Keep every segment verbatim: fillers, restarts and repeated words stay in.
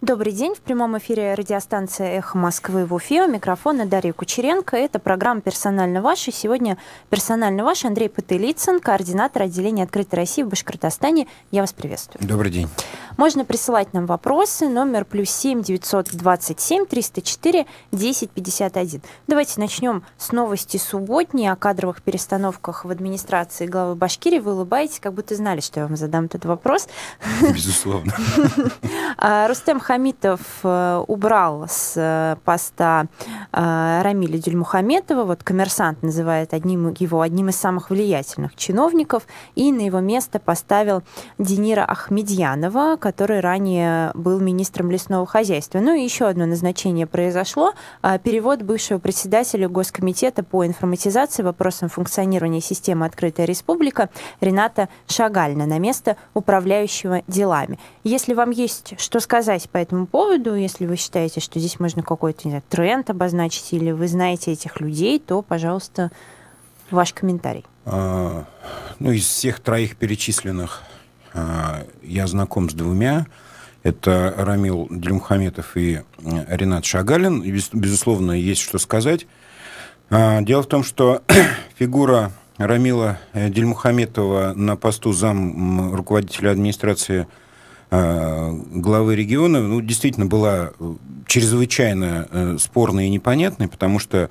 Добрый день. В прямом эфире радиостанция «Эхо Москвы» в Уфе. У микрофона Дарья Кучеренко. Это программа «Персонально ваш». И сегодня «Персонально ваш» Андрей Потылицын, координатор отделения «Открытой России» в Башкортостане. Я вас приветствую. Добрый день. Можно присылать нам вопросы. Номер плюс семь девятьсот двадцать семь триста четыре десять пятьдесят один. Давайте начнем с новости субботней о кадровых перестановках в администрации главы Башкирии. Вы улыбаетесь, как будто знали, что я вам задам этот вопрос. Безусловно. Рустем Хамитов убрал с поста Рамиля Дильмухаметова. Вот «Коммерсант» называет одним, его одним из самых влиятельных чиновников. И на его место поставил Денира Ахмедьянова, который ранее был министром лесного хозяйства. Ну и еще одно назначение произошло. Перевод бывшего председателя Госкомитета по информатизации, вопросам функционирования системы «Открытая Республика» Рената Шагальна на место управляющего делами. Если вам есть что сказать по этому поводу, если вы считаете, что здесь можно какой-то, не знаю, тренд обозначить, или вы знаете этих людей, то, пожалуйста, ваш комментарий. А, ну, из всех троих перечисленных а, я знаком с двумя. Это Рамил Дильмухаметов и Ренат Шагалин. Без, безусловно, есть что сказать. А, дело в том, что фигура Рамила Дильмухаметова на посту зам руководителя администрации главы региона, ну, действительно была чрезвычайно э, спорной и непонятной, потому что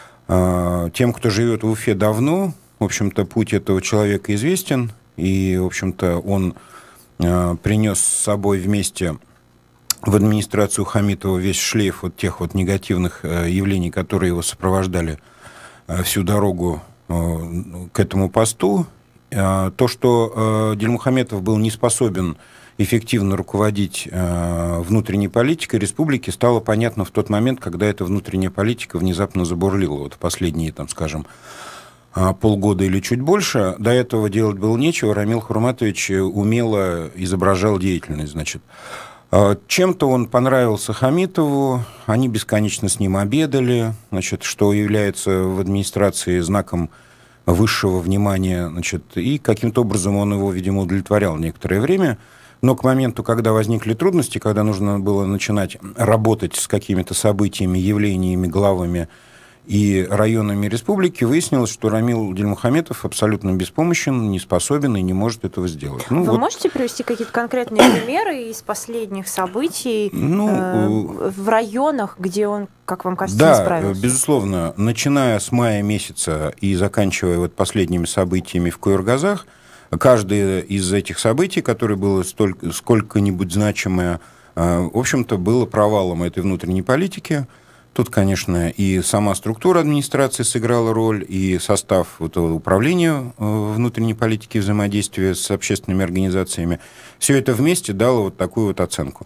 э, тем, кто живет в Уфе давно, в общем-то, путь этого человека известен, и, в общем-то, он э, принес с собой вместе в администрацию Хамитова весь шлейф вот тех вот негативных э, явлений, которые его сопровождали э, всю дорогу э, к этому посту. Э, то, что э, Дильмухаметов был не способен эффективно руководить э, внутренней политикой республики, стало понятно в тот момент, когда эта внутренняя политика внезапно забурлила. Вот в последние, там, скажем, э, полгода или чуть больше. До этого делать было нечего. Рамил Хурматович умело изображал деятельность. Значит. Э, чем-то он понравился Хамитову, они бесконечно с ним обедали, значит, что является в администрации знаком высшего внимания. Значит, и каким-то образом он его, видимо, удовлетворял некоторое время. Но к моменту, когда возникли трудности, когда нужно было начинать работать с какими-то событиями, явлениями, главами и районами республики, выяснилось, что Рамил Дильмухаметов абсолютно беспомощен, не способен и не может этого сделать. Ну, Вы вот... можете привести какие-то конкретные примеры из последних событий ну, э, в районах, где он, как вам кажется, да, не справился? Да, безусловно. Начиная с мая месяца и заканчивая вот последними событиями в Куйоргазах, каждое из этих событий, которое было столько, сколько-нибудь значимое, в общем-то, было провалом этой внутренней политики. Тут, конечно, и сама структура администрации сыграла роль, и состав вот управления внутренней политики, взаимодействия с общественными организациями. Все это вместе дало вот такую вот оценку.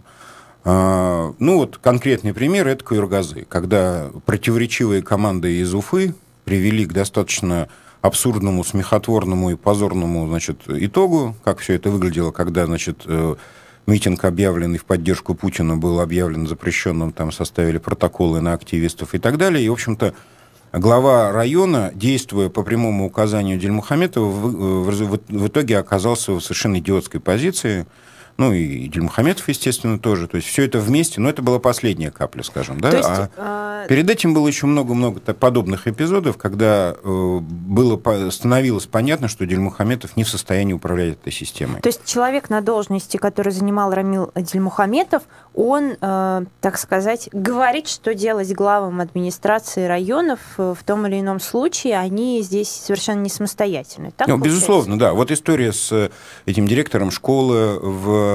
Ну вот конкретный пример – это Куйоргазы, когда противоречивые команды из Уфы привели к достаточно абсурдному, смехотворному и позорному, значит, итогу, как все это выглядело, когда, значит, митинг, объявленный в поддержку Путина, был объявлен запрещенным, там составили протоколы на активистов и так далее. И, в общем-то, глава района, действуя по прямому указанию Дильмухаметова, в, в, в итоге оказался в совершенно идиотской позиции. Ну, и Дильмухаметов, естественно, тоже. То есть все это вместе, но это была последняя капля, скажем. Да? есть, а а... перед этим было еще много-много подобных эпизодов, когда э, было, становилось понятно, что Дильмухаметов не в состоянии управлять этой системой. То есть человек на должности, который занимал Рамил Дильмухаметов, он, э, так сказать, говорит, что делать главам администрации районов в том или ином случае, они здесь совершенно не самостоятельны. Так, ну, безусловно, да. Вот история с этим директором школы в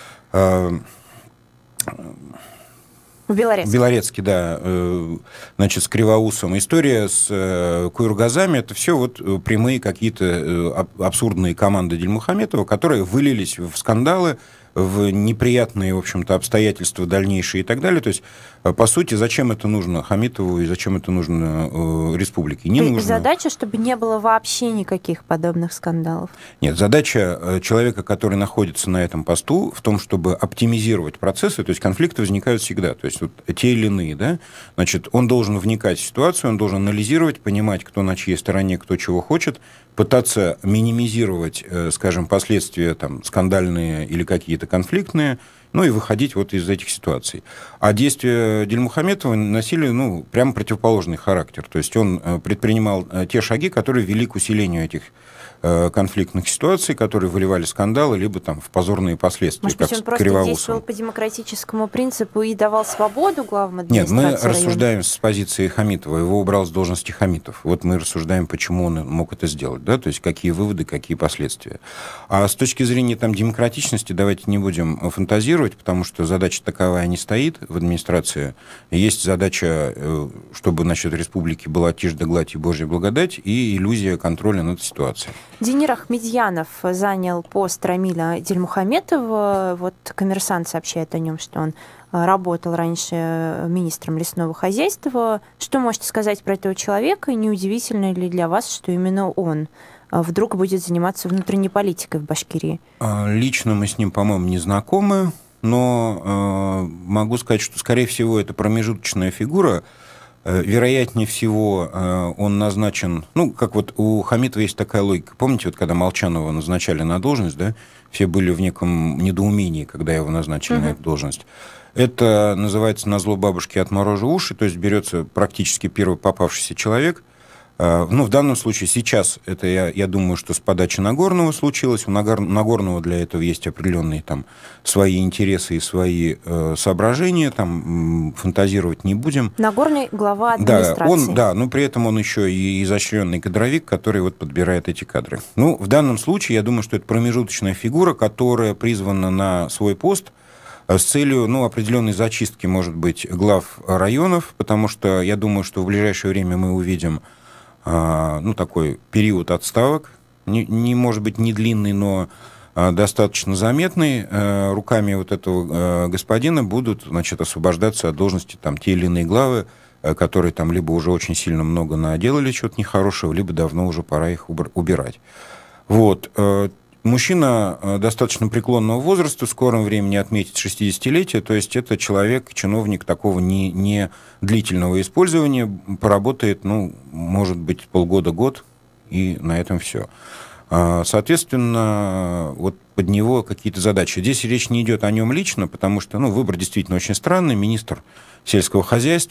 В Белорецке. Белорецке, да, значит, с Кривоусом. История с Куйоргазами – это все вот прямые какие-то абсурдные команды Дильмухаметова, которые вылились в скандалы, в неприятные, в общем-то, обстоятельства дальнейшие и так далее. То есть, по сути, зачем это нужно Хамитову и зачем это нужно э, республике? Не нужно. Задача, чтобы не было вообще никаких подобных скандалов. Нет, задача человека, который находится на этом посту, в том, чтобы оптимизировать процессы, то есть конфликты возникают всегда, то есть вот те или иные, да, значит, он должен вникать в ситуацию, он должен анализировать, понимать, кто на чьей стороне, кто чего хочет, пытаться минимизировать, скажем, последствия там, скандальные или какие-то конфликтные, ну и выходить вот из этих ситуаций. А действия Дильмухаметова носили, ну, прямо противоположный характер. То есть он предпринимал те шаги, которые вели к усилению этих конфликтных ситуаций, которые выливали скандалы, либо там в позорные последствия. Может быть, он просто действовал по демократическому принципу и давал свободу главам администрации Нет, мы района? Рассуждаем с позиции Хамитова. Его убрал с должности Хамитов. Вот мы рассуждаем, почему он мог это сделать, да, то есть какие выводы, какие последствия. А с точки зрения там демократичности давайте не будем фантазировать, потому что задача таковая не стоит в администрации. Есть задача, чтобы насчет республики была тишь да гладь и Божья благодать, и иллюзия контроля над ситуацией. Денир Ахмедьянов занял пост Рамиля Дильмухаметова. Вот «Коммерсант» сообщает о нем, что он работал раньше министром лесного хозяйства. Что можете сказать про этого человека? И неудивительно ли для вас, что именно он вдруг будет заниматься внутренней политикой в Башкирии? Лично мы с ним, по-моему, не знакомы, но э, могу сказать, что, скорее всего, это промежуточная фигура. Вероятнее всего, он назначен... Ну, как вот у Хамитова есть такая логика. Помните, вот когда Молчанова назначали на должность, да, все были в неком недоумении, когда его назначили uh-huh. на эту должность. Это называется «назло бабушки отморожу уши», то есть берется практически первый попавшийся человек. Ну, в данном случае сейчас это, я, я думаю, что с подачи Нагорного случилось. У Нагорного для этого есть определенные там свои интересы и свои э, соображения. Там фантазировать не будем. Нагорный глава администрации. Да, он, да, но при этом он еще и изощренный кадровик, который вот подбирает эти кадры. Ну, в данном случае, я думаю, что это промежуточная фигура, которая призвана на свой пост с целью, ну, определенной зачистки, может быть, глав районов, потому что я думаю, что в ближайшее время мы увидим ну, такой период отставок, не, не может быть не длинный, но а, достаточно заметный. А, руками вот этого а, господина будут, значит, освобождаться от должности там те или иные главы, а, которые там либо уже очень сильно много наделали чего-то нехорошего, либо давно уже пора их убирать. Вот. А, мужчина достаточно преклонного возраста, в скором времени отметит шестидесятилетие, то есть это человек, чиновник такого не, не длительного использования, поработает, ну, может быть, полгода-год, и на этом все. Соответственно, вот под него какие-то задачи. Здесь речь не идет о нем лично, потому что, ну, выбор действительно очень странный, министр сельского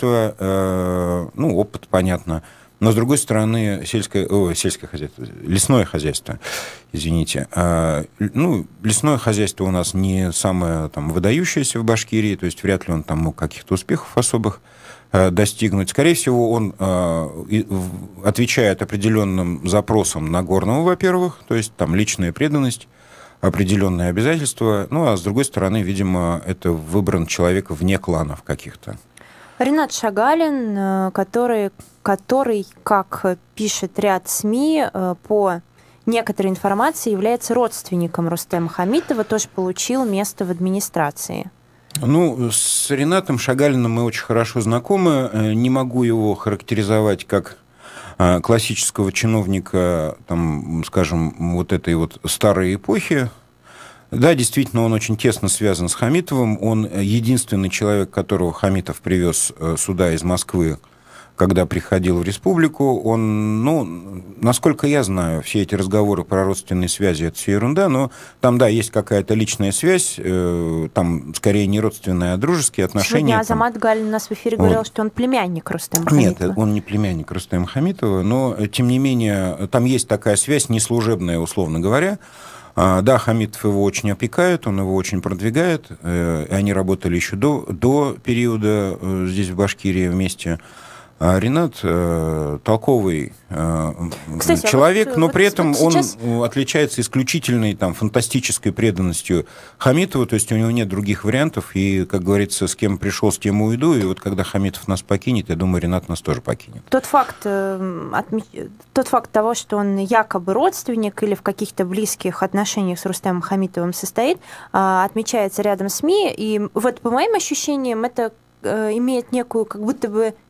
хозяйства, ну, опыт, понятно. Но, с другой стороны, сельское, о, сельское хозяйство, лесное хозяйство, извините. А, ну, лесное хозяйство у нас не самое там, выдающееся в Башкирии, то есть вряд ли он там мог каких-то успехов особых а, достигнуть. Скорее всего, он а, и, в, отвечает определенным запросам Нагорного, во-первых, то есть там личная преданность, определенные обязательства. Ну, а с другой стороны, видимо, это выбран человек вне кланов каких-то. Ринат Шагалин, который, который, как пишет ряд СМИ, по некоторой информации является родственником Рустема Хамитова, тоже получил место в администрации. Ну, с Ринатом Шагалиным мы очень хорошо знакомы. Не могу его характеризовать как классического чиновника, там, скажем, вот этой вот старой эпохи. Да, действительно, он очень тесно связан с Хамитовым. Он единственный человек, которого Хамитов привез сюда из Москвы, когда приходил в республику. Он, ну, насколько я знаю, все эти разговоры про родственные связи, это все ерунда, но там, да, есть какая-то личная связь, э, там, скорее, не родственная, а дружеские отношения. Сегодня Азамат там... Галин у нас в эфире вот. говорил, что он племянник Рустема Хамитова. Нет, он не племянник Рустема Хамитова, но, тем не менее, там есть такая связь, неслужебная, условно говоря. Да, Хамитов его очень опекает, он его очень продвигает. И они работали еще до, до периода здесь, в Башкирии, вместе. А Ринат э, толковый э, Кстати, человек, а вот, но при вот, этом вот сейчас... он отличается исключительной там, фантастической преданностью Хамитову, то есть у него нет других вариантов, и, как говорится, с кем пришел, с тем уйду, и вот когда Хамитов нас покинет, я думаю, Ринат нас тоже покинет. Тот факт, э, отме... Тот факт того, что он якобы родственник или в каких-то близких отношениях с Рустемом Хамитовым состоит, э, отмечается рядом СМИ, и вот по моим ощущениям это имеет некую как будто бы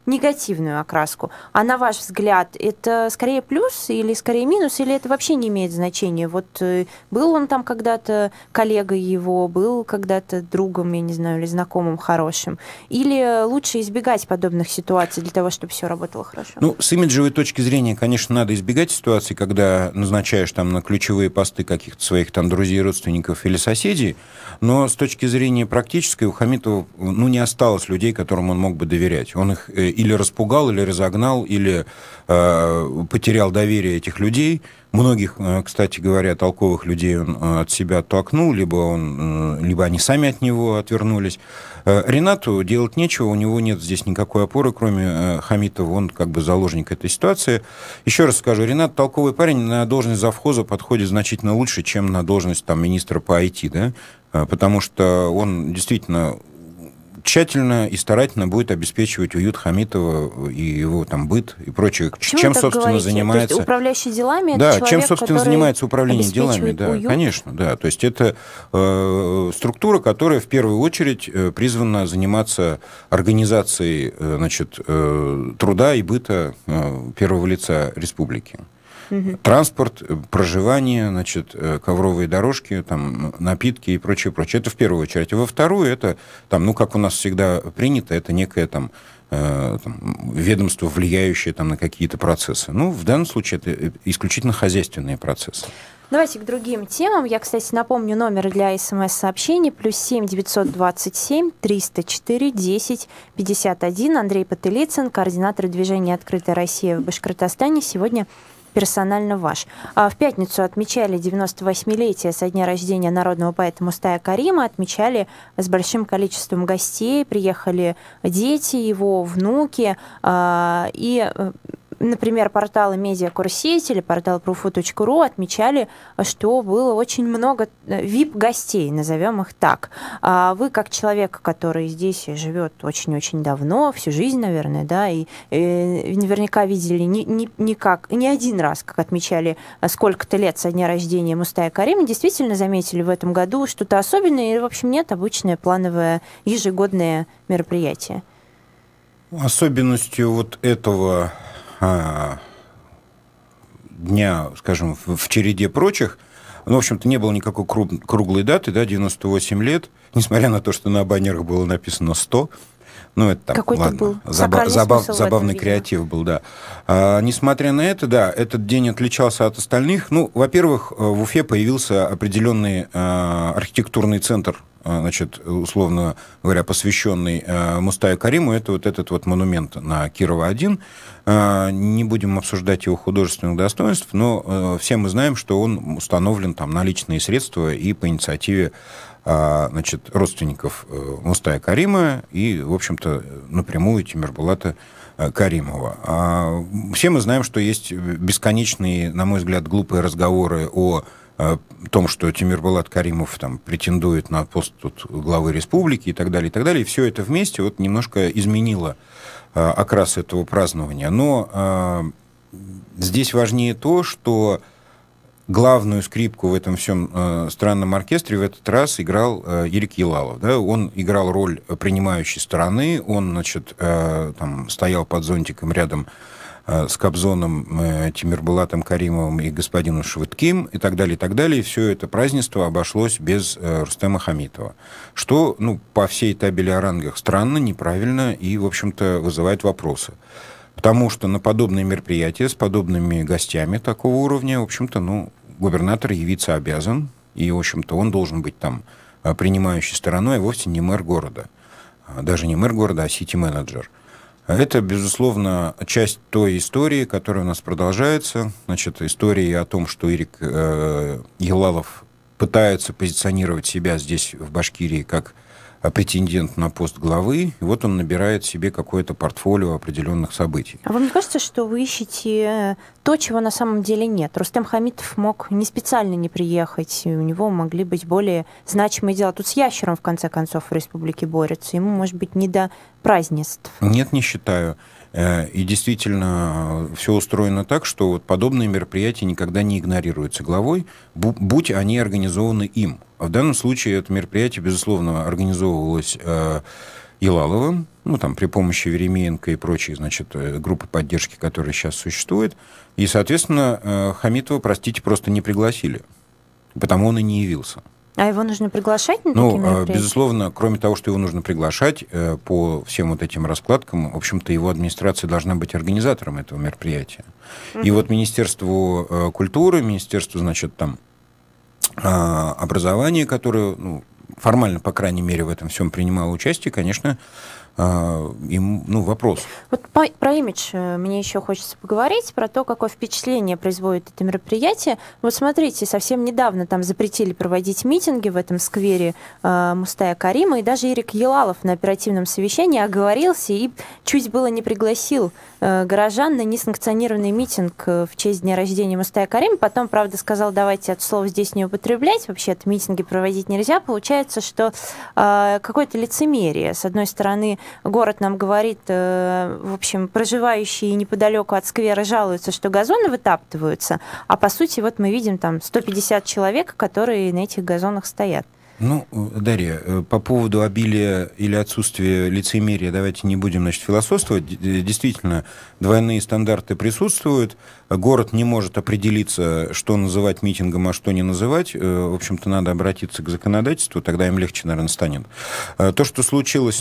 негативную окраску. А на ваш взгляд, это скорее плюс или скорее минус, или это вообще не имеет значения? Вот был он там когда-то коллегой его, был когда-то другом, я не знаю, или знакомым хорошим? Или лучше избегать подобных ситуаций для того, чтобы все работало хорошо? Ну, с имиджевой точки зрения, конечно, надо избегать ситуаций, когда назначаешь там на ключевые посты каких-то своих там друзей, родственников или соседей, но с точки зрения практической у Хамитова, ну, не осталось людей, которым он мог бы доверять. Он их или распугал, или разогнал, или э, потерял доверие этих людей. Многих, кстати говоря, толковых людей он от себя оттолкнул, либо, он, либо они сами от него отвернулись. Ринату делать нечего, у него нет здесь никакой опоры, кроме Хамитова, он как бы заложник этой ситуации. Еще раз скажу, Ринат толковый парень, на должность завхоза подходит значительно лучше, чем на должность там, министра по ай ти, да? Потому что он действительно тщательно и старательно будет обеспечивать уют Хамитова и его там быт и прочее. Почему чем, собственно, говорите? занимается... То есть управляющий делами да, это человек, чем, собственно, занимается управление делами. Да, уют? конечно, да. То есть это э, структура, которая в первую очередь э, призвана заниматься организацией э, значит, э, труда и быта э, первого лица республики. Угу. Транспорт, проживание, значит, ковровые дорожки, там, напитки и прочее, прочее. Это в первую очередь. А во вторую, это, там, ну, как у нас всегда принято, это некое там, э, там, ведомство, влияющее там, на какие-то процессы. Ну, в данном случае это исключительно хозяйственные процессы. Давайте к другим темам. Я, кстати, напомню номер для смс-сообщений. Плюс семь девятьсот двадцать семь триста четыре десять пятьдесят один. Андрей Потылицын, координатор движения «Открытая Россия» в Башкортостане. Сегодня персонально ваш. В пятницу отмечали девяносто восьмилетие со дня рождения народного поэта Мустая Карима. Отмечали с большим количеством гостей. Приехали дети его, внуки. И... Например, порталы Медиакурсеть или портал пруфу точка ру отмечали, что было очень много ви ай пи-гостей, назовем их так. А вы, как человек, который здесь живет очень-очень давно, всю жизнь, наверное, да, и, и наверняка видели не, не, не, как, не один раз, как отмечали сколько-то лет со дня рождения Мустая Карима, действительно заметили в этом году что-то особенное или, в общем, нет, обычное плановое ежегодное мероприятие? Особенностью вот этого дня, скажем, в, в череде прочих, ну, в общем-то, не было никакой круг, круглой даты, да, девяносто восемь лет, несмотря на то, что на баннерах было написано сто. Ну, это там, какой-то ладно, был заба- забав, забавный этом, креатив был, да. А, несмотря на это, да, этот день отличался от остальных. Ну, во-первых, в Уфе появился определенный а, архитектурный центр, а, значит, условно говоря, посвященный а, Мустаю Кариму. Это вот этот вот монумент на Кирова один. А, не будем обсуждать его художественных достоинств, но а, все мы знаем, что он установлен там на личные средства и по инициативе значит, родственников Мустая Карима и, в общем-то, напрямую Тимирбулата Каримова. Все мы знаем, что есть бесконечные, на мой взгляд, глупые разговоры о том, что Тимирбулат Каримов там, претендует на пост тут, главы республики и так далее, и так далее. И все это вместе вот, немножко изменило окрас этого празднования. Но здесь важнее то, что главную скрипку в этом всем э, странном оркестре в этот раз играл э, Ирик Елалов. Да? Он играл роль принимающей стороны, он, значит, э, там, стоял под зонтиком рядом э, с Кобзоном, э, Тимирбулатом Каримовым и господином Швыдким и так далее, и так далее. И все это празднество обошлось без э, Рустема Хамитова. Что, ну, по всей табели о рангах странно, неправильно и, в общем-то, вызывает вопросы. Потому что на подобные мероприятия с подобными гостями такого уровня, в общем-то, ну, губернатор явиться обязан, и, в общем-то, он должен быть там принимающей стороной, а вовсе не мэр города. Даже не мэр города, а сити-менеджер. Это, безусловно, часть той истории, которая у нас продолжается. Значит, истории о том, что Ирик э, Елалов пытается позиционировать себя здесь, в Башкирии, как претендент на пост главы, и вот он набирает себе какое-то портфолио определенных событий. А вам не кажется, что вы ищете то, чего на самом деле нет? Рустем Хамитов мог не специально не приехать, у него могли быть более значимые дела. Тут с ящером, в конце концов, в республике борются. Ему, может быть, не до празднеств. Нет, не считаю. И действительно, все устроено так, что вот подобные мероприятия никогда не игнорируются главой, будь они организованы им. В данном случае это мероприятие, безусловно, организовывалось Елаловым, ну, там, при помощи Веремеенко и прочей, значит, группы поддержки, которые сейчас существуют. И, соответственно, Хамитова, простите, просто не пригласили. Потому он и не явился. А его нужно приглашать на ну, такие мероприятия? Безусловно, кроме того, что его нужно приглашать, по всем вот этим раскладкам, в общем-то, его администрация должна быть организатором этого мероприятия. Угу. И вот Министерству культуры, Министерству, значит, там, образования, которое, ну, формально, по крайней мере, в этом всем принимало участие, конечно, им, ну, вопрос. Вот по, про имидж мне еще хочется поговорить, про то, какое впечатление производит это мероприятие. Вот смотрите, совсем недавно там запретили проводить митинги в этом сквере э, Мустая Карима, и даже Ирик Елалов на оперативном совещании оговорился и чуть было не пригласил э, горожан на несанкционированный митинг в честь дня рождения Мустая Карима. Потом, правда, сказал, давайте это слово здесь не употреблять, вообще-то митинги проводить нельзя. Получается, что э, какое-то лицемерие. С одной стороны, город нам говорит, в общем, проживающие неподалеку от сквера жалуются, что газоны вытаптываются, а по сути вот мы видим там сто пятьдесят человек, которые на этих газонах стоят. Ну, Дарья, по поводу обилия или отсутствия лицемерия давайте не будем, значит, философствовать. Действительно, двойные стандарты присутствуют. Город не может определиться, что называть митингом, а что не называть. В общем-то, надо обратиться к законодательству, тогда им легче, наверное, станет. То, что случилось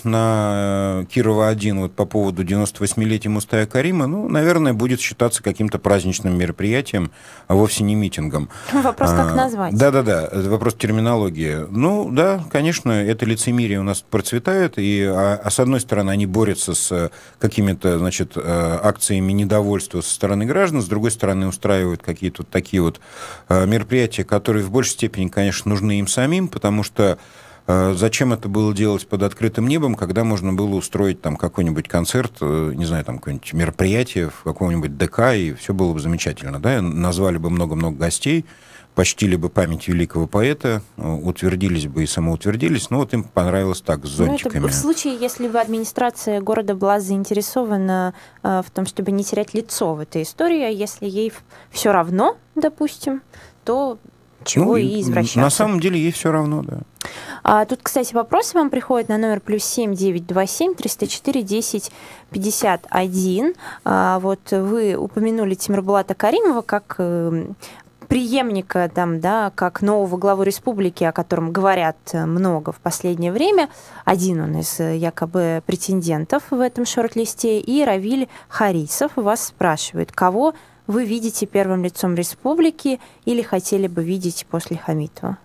на Кирова один вот по поводу девяносто восьмилетия Мустая Карима, ну, наверное, будет считаться каким-то праздничным мероприятием, а вовсе не митингом. Вопрос, как назвать. Да-да-да, вопрос терминологии. Ну, да, конечно, это лицемерие у нас процветает, и, а, а с одной стороны, они борются с какими-то, значит, акциями недовольства со стороны граждан, с другой стороны, устраивают какие-то вот такие вот мероприятия, которые в большей степени, конечно, нужны им самим, потому что зачем это было делать под открытым небом, когда можно было устроить там какой-нибудь концерт, не знаю, там какое-нибудь мероприятие в каком-нибудь ДК, и все было бы замечательно, да, назвали бы много-много гостей, почтили бы память великого поэта, утвердились бы и самоутвердились, но вот им понравилось так, с зонтиками. Ну, это в случае, если бы администрация города была заинтересована э, в том, чтобы не терять лицо в этой истории, а если ей все равно, допустим, то чего ну, и извращаться. На самом деле ей все равно, да. А, тут, кстати, вопросы вам приходят на номер плюс семь девять два семь триста четыре десять пятьдесят один. А, вот вы упомянули Тимирбулата Каримова как э, преемника, там, да, как нового главу республики, о котором говорят много в последнее время. Один он из якобы претендентов в этом шорт-листе. И Равиль Харисов вас спрашивает, кого вы видите первым лицом республики или хотели бы видеть после Хамитова?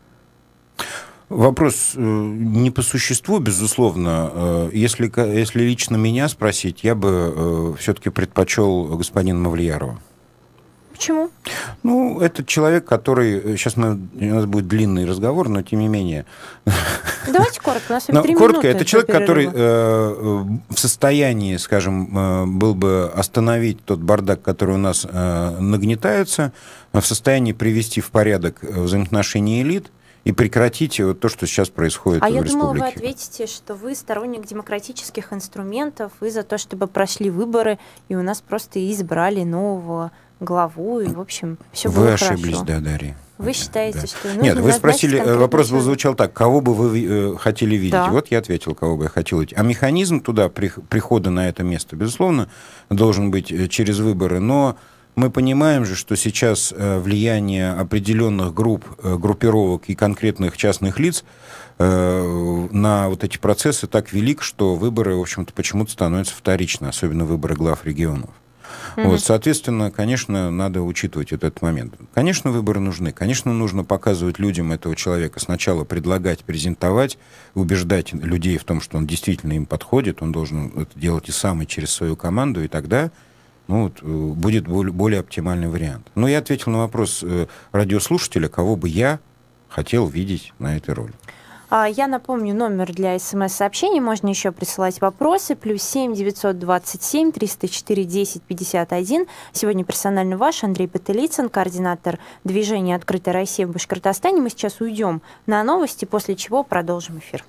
Вопрос не по существу, безусловно. Если, если лично меня спросить, я бы все-таки предпочел господина Мавлиярова. Почему? Ну, это человек, который... Сейчас мы, у нас будет длинный разговор, но тем не менее... Давайте коротко, у нас но, три коротко, минуты. Это человек, который э, в состоянии, скажем, э, был бы остановить тот бардак, который у нас э, нагнетается, в состоянии привести в порядок взаимоотношения элит и прекратить вот то, что сейчас происходит а в я республике. Думала, вы ответите, что вы сторонник демократических инструментов, вы за то, чтобы прошли выборы, и у нас просто избрали нового главу, и, в общем, все было Вы хорошо. ошиблись, да, Дарья. Вы считаете, да. что... Нет, вы спросили, вопрос был звучал так, кого бы вы э, хотели видеть? Да. Вот я ответил, кого бы я хотел видеть. А механизм туда, при, прихода на это место, безусловно, должен быть через выборы, но мы понимаем же, что сейчас влияние определенных групп, группировок и конкретных частных лиц э, на вот эти процессы так велик, что выборы, в общем-то, почему-то становятся вторичны, особенно выборы глав регионов. Mm-hmm. Вот, соответственно, конечно, надо учитывать этот момент. Конечно, выборы нужны. Конечно, нужно показывать людям этого человека. Сначала предлагать, презентовать, убеждать людей в том, что он действительно им подходит. Он должен это делать и сам, и через свою команду. И тогда ну, вот, будет более, более оптимальный вариант. Но я ответил на вопрос радиослушателя, кого бы я хотел видеть на этой роли. Я напомню, номер для смс-сообщений. Можно еще присылать вопросы. Плюс семь девятьсот двадцать семь триста четыре десять пятьдесят один. Сегодня персонально ваш Андрей Потылицын, координатор движения «Открытая Россия» в Башкортостане. Мы сейчас уйдем на новости, после чего продолжим эфир.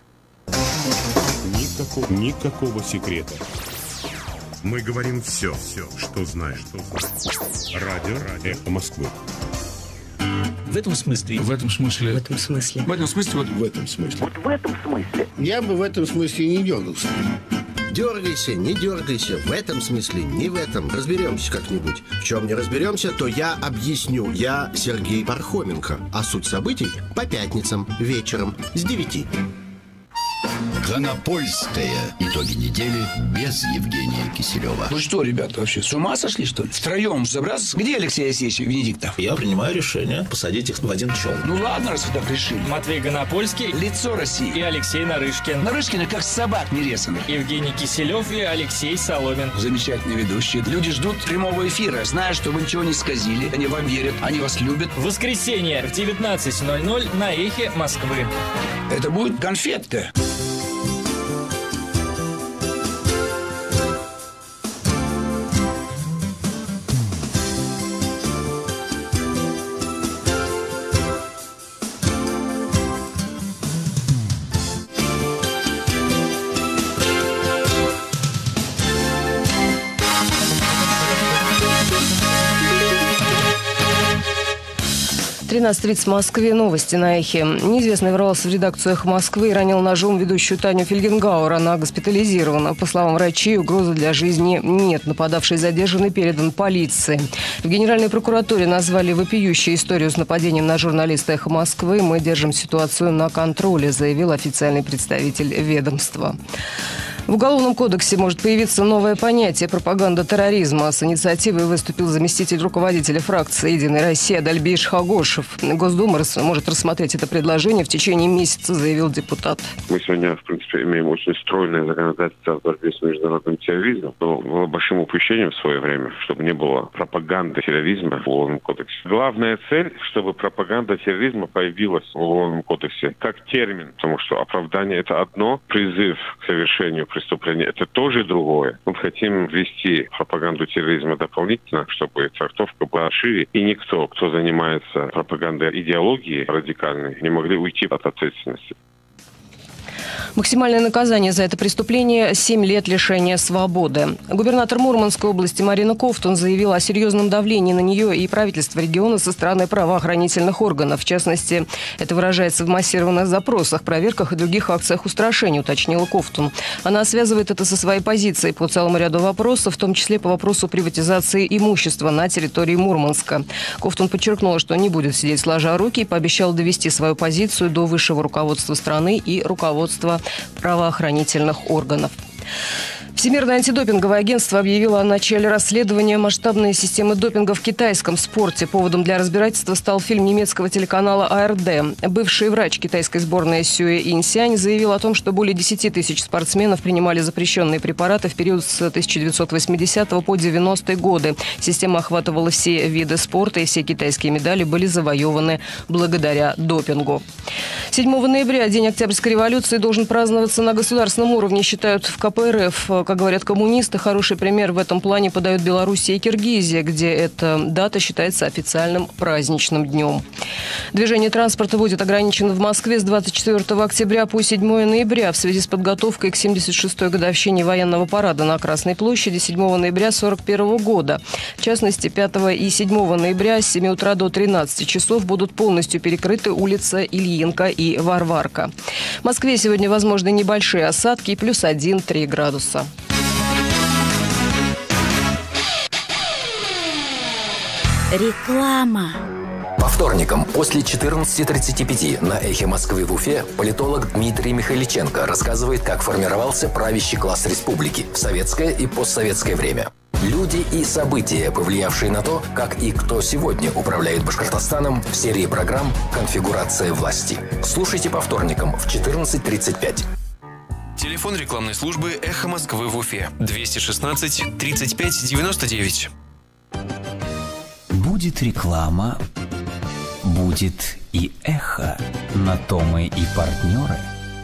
Никакого, никакого секрета. Мы говорим все, все, что знаешь. Что знаешь. Радио, Радио «Эхо Москвы». В этом смысле. В этом смысле. В этом смысле. В этом смысле. Вот В этом смысле. Вот в этом смысле. Я бы в этом смысле не дергался. Дергайся, не дергайся. В этом смысле, не в этом. Разберемся как-нибудь. В чем не разберемся, то я объясню. Я Сергей Пархоменко. А суть событий по пятницам вечером с девяти. Конопольская. Итоги недели без Евгения Киселева. Вы что, ребята, вообще с ума сошли, что ли? Втроем забраться? Где Алексей Алексеевич Венедиктов? Я принимаю решение посадить их в один челн. Ну ладно, раз вы так решили. Матвей Гонопольский, Лицо России. И Алексей Нарышкин. Нарышкины как собак нерезанных. Евгений Киселев и Алексей Соломин. Замечательные ведущие. Люди ждут прямого эфира, зная, что вы ничего не сказили. Они вам верят, они вас любят. В воскресенье в девятнадцать ноль ноль на Эхе Москвы. Это будет конфетка. тринадцать тридцать в Москве. Новости на Эхе. Неизвестный ворвался в редакцию «Эхо Москвы» и ранил ножом ведущую Таню Фельгенгауэр. Она госпитализирована. По словам врачей, угрозы для жизни нет. Нападавший задержан и передан полиции. В Генеральной прокуратуре назвали вопиющую историю с нападением на журналиста «Эхо Москвы». «Мы держим ситуацию на контроле», заявил официальный представитель ведомства. В Уголовном кодексе может появиться новое понятие «пропаганда терроризма». С инициативой выступил заместитель руководителя фракции «Единая Россия» Адальбей Шхагошев. Госдума может рассмотреть это предложение в течение месяца, заявил депутат. Мы сегодня, в принципе, имеем очень стройное законодательство в борьбе с международным терроризмом. Но было большим упущением в свое время, чтобы не было пропаганды терроризма в Уголовном кодексе. Главная цель, чтобы пропаганда терроризма появилась в Уголовном кодексе как термин, потому что оправдание – это одно, призыв к совершению преступления – это тоже другое. Мы хотим ввести пропаганду терроризма дополнительно, чтобы трактовка была шире, и никто, кто занимается пропагандой идеологии радикальной, не могли уйти от ответственности. Максимальное наказание за это преступление – семь лет лишения свободы. Губернатор Мурманской области Марина Ковтун заявила о серьезном давлении на нее и правительство региона со стороны правоохранительных органов. В частности, это выражается в массированных запросах, проверках и других акциях устрашения, уточнила Ковтун. Она связывает это со своей позицией по целому ряду вопросов, в том числе по вопросу приватизации имущества на территории Мурманска. Ковтун подчеркнула, что не будет сидеть сложа руки и пообещала довести свою позицию до высшего руководства страны и руководства правоохранительных органов. Всемирное антидопинговое агентство объявило о начале расследования масштабной системы допинга в китайском спорте. Поводом для разбирательства стал фильм немецкого телеканала А Эр Дэ. Бывший врач китайской сборной Сюэ Инсянь заявил о том, что более десяти тысяч спортсменов принимали запрещенные препараты в период с тысяча девятьсот восьмидесятого по девяностые годы. Система охватывала все виды спорта, и все китайские медали были завоеваны благодаря допингу. седьмого ноября, День Октябрьской революции, должен праздноваться на государственном уровне, считают в Ка Пэ Эр Эф. Как говорят коммунисты, хороший пример в этом плане подают Белоруссия и Киргизия, где эта дата считается официальным праздничным днем. Движение транспорта будет ограничено в Москве с двадцать четвёртого октября по седьмого ноября в связи с подготовкой к семьдесят шестой годовщине военного парада на Красной площади седьмого ноября сорок первого года. В частности, пятого и седьмого ноября с семи утра до тринадцати часов будут полностью перекрыты улица Ильинка и Варварка. В Москве сегодня возможны небольшие осадки, плюс один-три градуса. Реклама. По вторникам после четырнадцати тридцати пяти на Эхе Москвы в Уфе политолог Дмитрий Михайличенко рассказывает, как формировался правящий класс республики в советское и постсоветское время. Люди и события, повлиявшие на то, как и кто сегодня управляет Башкортостаном, в серии программ «Конфигурация власти». Слушайте по вторникам в четырнадцать тридцать пять. Телефон рекламной службы «Эхо Москвы» в Уфе. двести шестнадцать тридцать пять девяносто девять. Будет реклама, будет и эхо. На то мы и партнеры.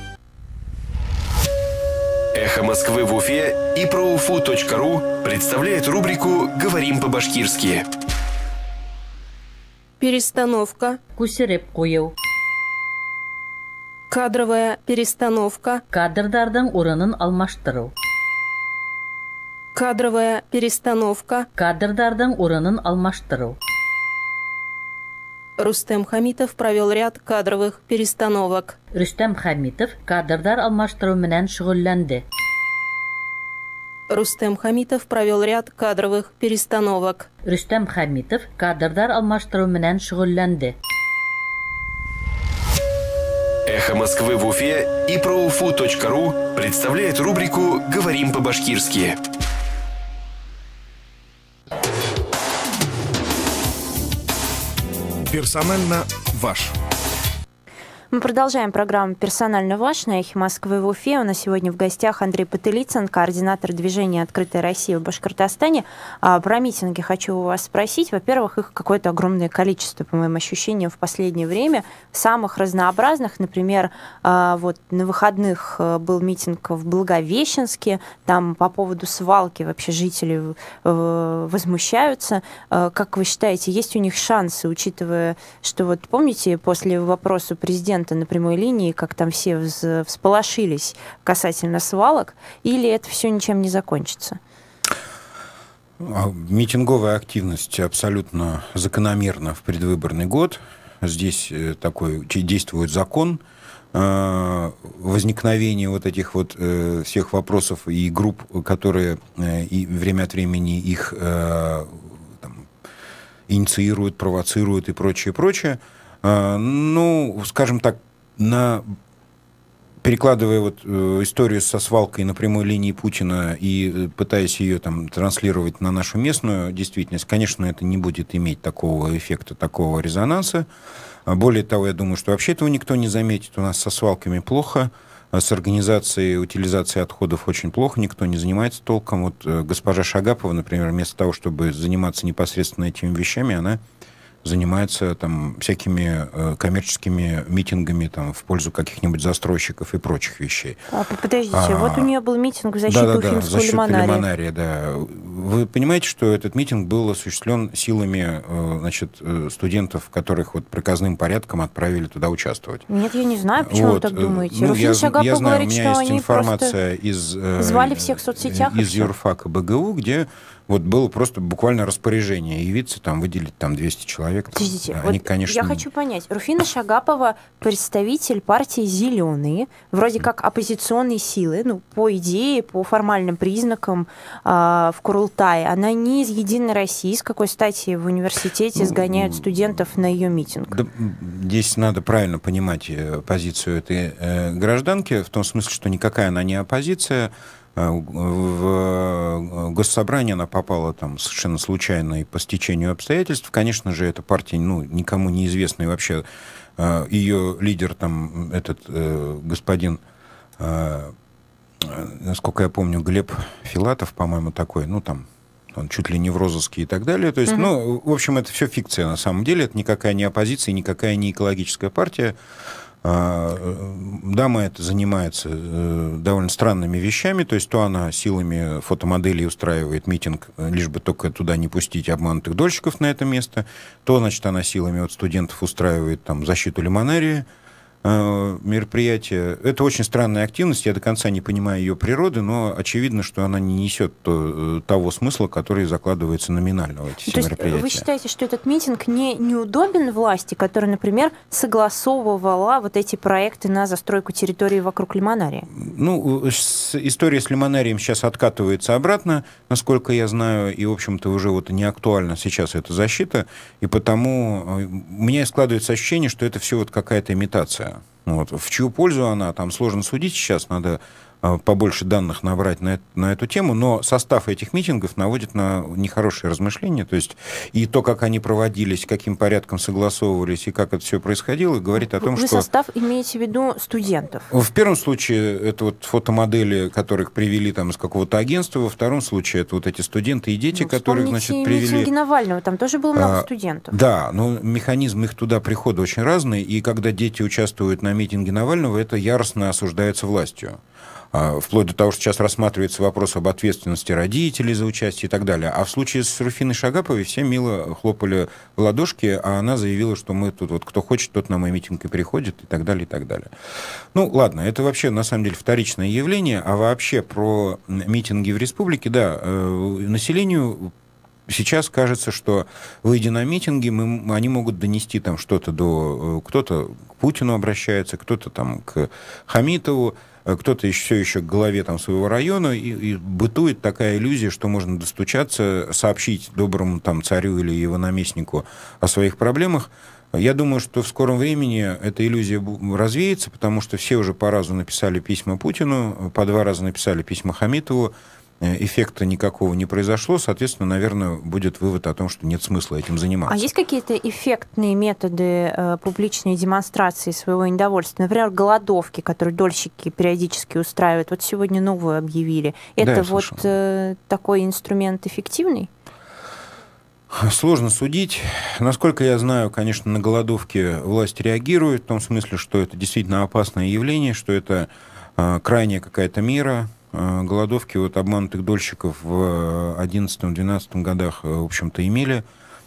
«Эхо Москвы» в Уфе и про уфу точка ру представляет рубрику «Говорим по-башкирски». Перестановка. Кусереп коев. Кадровая перестановка. Кадрдардын орынын алмаштыруу. Кадровая перестановка. Кадрдардын орынын алмаштыруу. Рустем Хамитов провел ряд кадровых перестановок. Рустем Хамитов кадрдар алмаштыру менән шөгыльләнде. Рустем Хамитов провел ряд кадровых перестановок. Рустем Хамитов кадрдар алмаштыру менән шөгыльләнде. Эхо Москвы в Уфе и про уфу точка ру представляет рубрику «Говорим по-башкирски». Персонально ваш. Мы продолжаем программу «Персонально ваш» на Эхе Москвы в Уфе. У нас сегодня в гостях Андрей Потылицын, координатор движения «Открытая Россия» в Башкортостане. А про митинги хочу у вас спросить. Во-первых, их какое-то огромное количество, по моим ощущениям, в последнее время. Самых разнообразных. Например, вот на выходных был митинг в Благовещенске. Там по поводу свалки вообще жители возмущаются. Как вы считаете, есть у них шансы, учитывая, что вот помните, после вопроса президента на прямой линии, как там все всполошились касательно свалок, или это все ничем не закончится? Митинговая активность абсолютно закономерна в предвыборный год. Здесь такой действует закон возникновения вот этих вот всех вопросов и групп, которые и время от времени их там инициируют, провоцируют и прочее, прочее. Ну, скажем так, на... перекладывая вот историю со свалкой на прямой линии Путина и пытаясь ее там транслировать на нашу местную действительность, конечно, это не будет иметь такого эффекта, такого резонанса. Более того, я думаю, что вообще этого никто не заметит. У нас со свалками плохо, с организацией утилизации отходов очень плохо, никто не занимается толком. Вот госпожа Шагапова, например, вместо того, чтобы заниматься непосредственно этими вещами, она занимается там всякими э, коммерческими митингами там, в пользу каких-нибудь застройщиков и прочих вещей. А, подождите, а, вот у нее был митинг в защиту да, да, Уфимского да, лимонария. лимонария. Да. Вы понимаете, что этот митинг был осуществлен силами э, значит, студентов, которых вот приказным порядком отправили туда участвовать? Нет, я не знаю, почему вот. вы так думаете. Ну, Руфин я, Шагапов я знаю, говорит, у меня что есть они информация из, э, звали всех в соцсетях. Из юрфака БГУ, где вот было просто буквально распоряжение явиться, там, выделить там двести человек. Подождите, там, вот они, конечно... я хочу понять. Руфина Шагапова представитель партии «Зеленые», вроде как оппозиционной силы, ну, по идее, по формальным признакам э, в Курултае. Она не из «Единой России». С какой стати в университете сгоняют студентов на ее митинг? Да, здесь надо правильно понимать позицию этой э, гражданки, в том смысле, что никакая она не оппозиция. В госсобрание она попала там совершенно случайно и по стечению обстоятельств. Конечно же, эта партия, ну, никому неизвестна. И вообще ее лидер, там, этот э, господин, э, насколько я помню, Глеб Филатов, по-моему, такой, ну, там, он чуть ли не в розыске и так далее. То есть, mm-hmm. ну, в общем, это все фикция на самом деле. Это никакая не оппозиция, никакая не экологическая партия. Дама эта занимается довольно странными вещами, то есть то она силами фотомоделей устраивает митинг, лишь бы только туда не пустить обманутых дольщиков на это место, то, значит, она силами вот студентов устраивает там защиту лимонарии, мероприятие. Это очень странная активность, я до конца не понимаю ее природы, но очевидно, что она не несет то, того смысла, который закладывается номинально в эти все мероприятия. Вы считаете, что этот митинг не неудобен власти, которая, например, согласовывала вот эти проекты на застройку территории вокруг лимонария? Ну, история с лимонарием сейчас откатывается обратно, насколько я знаю, и, в общем-то, уже вот не актуальна сейчас эта защита, и потому у меня складывается ощущение, что это все вот какая-то имитация. Вот. В чью пользу она, там сложно судить сейчас, надо побольше данных набрать на, на эту тему, но состав этих митингов наводит на нехорошие размышления, то есть и то, как они проводились, каким порядком согласовывались, и как это все происходило, говорит о том, Вы что... Вы состав имеете в виду студентов? В первом случае это вот фотомодели, которых привели там из какого-то агентства, во втором случае это вот эти студенты и дети, ну, которых, значит, привели... митинги Навального, там тоже было много а, студентов. Да, но механизм их туда прихода очень разный, и когда дети участвуют на митинге Навального, это яростно осуждается властью. Вплоть до того, что сейчас рассматривается вопрос об ответственности родителей за участие и так далее. А в случае с Руфиной Шагаповой все мило хлопали в ладошки, а она заявила, что мы тут, вот кто хочет, тот на мой митинг и приходит, и так далее, и так далее. Ну, ладно, это вообще, на самом деле, вторичное явление, а вообще про митинги в республике, да, населению сейчас кажется, что, выйдя на митинги, мы, они могут донести там что-то до... Кто-то к Путину обращается, кто-то там к Хамитову, кто-то еще, все еще к главе там, своего района, и, и бытует такая иллюзия, что можно достучаться, сообщить доброму там, царю или его наместнику о своих проблемах. Я думаю, что в скором времени эта иллюзия развеется, потому что все уже по разу написали письма Путину, по два раза написали письма Хамитову, эффекта никакого не произошло, соответственно, наверное, будет вывод о том, что нет смысла этим заниматься. А есть какие-то эффектные методы э, публичной демонстрации своего недовольства? Например, голодовки, которые дольщики периодически устраивают. Вот сегодня новую объявили. Это да, вот э, такой инструмент эффективный? Сложно судить. Насколько я знаю, конечно, на голодовки власть реагирует, в том смысле, что это действительно опасное явление, что это э, крайняя какая-то мера. Голодовки вот обманутых дольщиков в одиннадцатом-двенадцатом годах, в общем-то, имели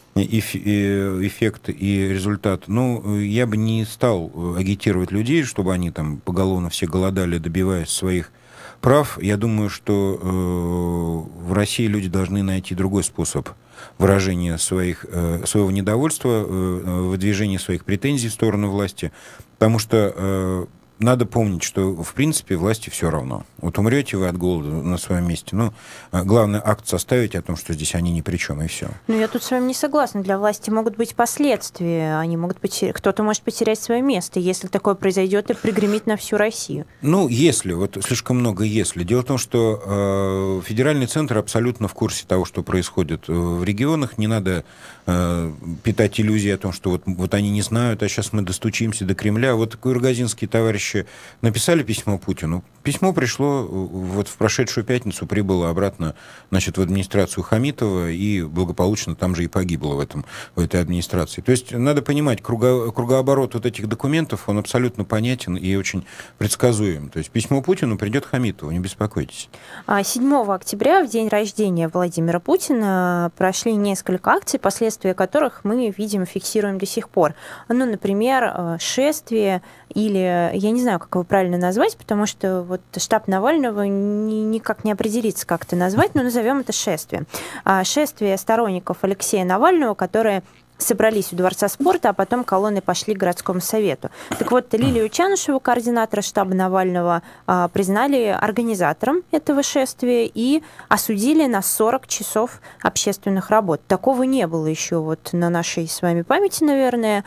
эффект и результат. Ну, я бы не стал агитировать людей, чтобы они там поголовно все голодали, добиваясь своих прав. Я думаю, что э, в России люди должны найти другой способ выражения своих, э, своего недовольства, э, выдвижения своих претензий в сторону власти, потому что э, надо помнить, что, в принципе, власти все равно. Вот умрете вы от голода на своем месте, ну, главное акт составить о том, что здесь они ни при чем, и все. Ну, я тут с вами не согласна. Для власти могут быть последствия. Они могут потерять... Кто-то может потерять свое место. Если такое произойдет, и пригремит на всю Россию. Ну, если. Вот слишком много если. Дело в том, что э, федеральный центр абсолютно в курсе того, что происходит в регионах. Не надо э, питать иллюзии о том, что вот, вот они не знают, а сейчас мы достучимся до Кремля. Вот кургазинские товарищи написали письмо Путину. Письмо пришло, вот в прошедшую пятницу прибыло обратно, значит, в администрацию Хамитова и благополучно там же и погибло в, этом, в этой администрации. То есть надо понимать, круго, кругооборот вот этих документов, он абсолютно понятен и очень предсказуем. То есть письмо Путину придет Хамитову, не беспокойтесь. седьмого октября, в день рождения Владимира Путина, прошли несколько акций, последствия которых мы, видимо, фиксируем до сих пор. Ну, например, шествие или, я не знаю, как его правильно назвать, потому что вот штаб Навального ни, никак не определится, как это назвать, но назовем это шествие. Шествие сторонников Алексея Навального, которые собрались у Дворца спорта, а потом колонны пошли к городскому совету. Так вот, Лилию Чанышеву, координатора штаба Навального, признали организатором этого шествия и осудили на сорок часов общественных работ. Такого не было еще вот на нашей с вами памяти, наверное,